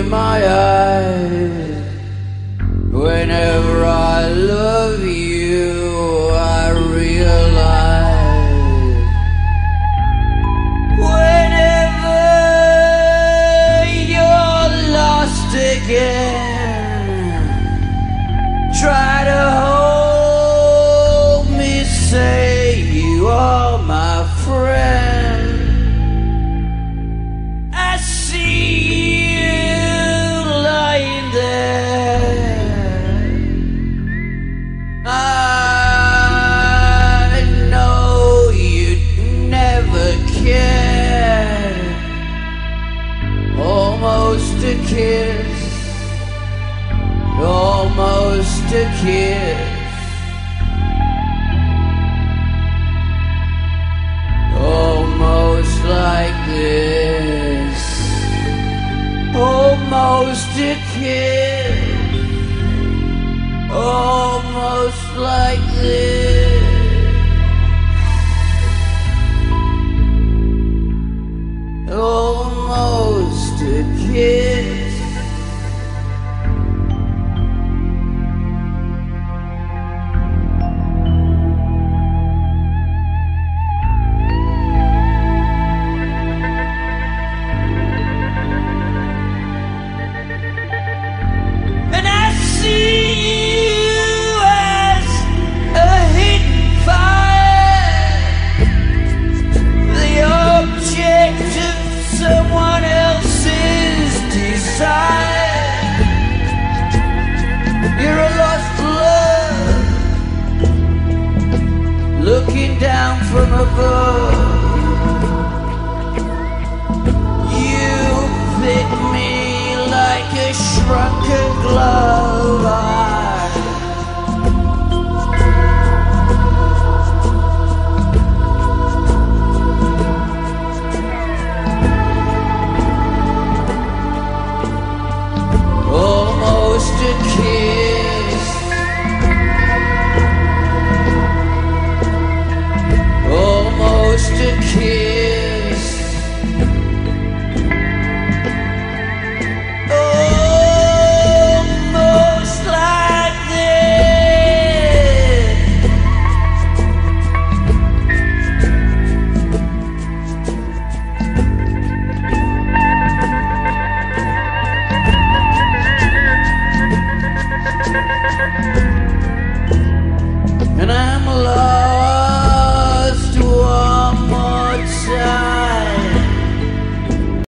in my eyes. Whenever I love you, I realize. Whenever you're lost again, try to hold me, say you are my friend. I see you lying there. I know you'd never care. Almost a kiss, almost a kiss. Almost like this, almost a kiss, almost like